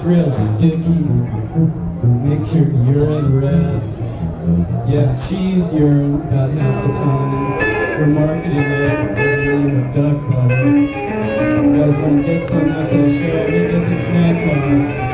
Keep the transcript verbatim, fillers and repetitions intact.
real sticky. Makes your urine red. Yeah, cheese urine about half the time. We're marketing it as a name of duck butter. You guys want to get some after the show? We get this man car.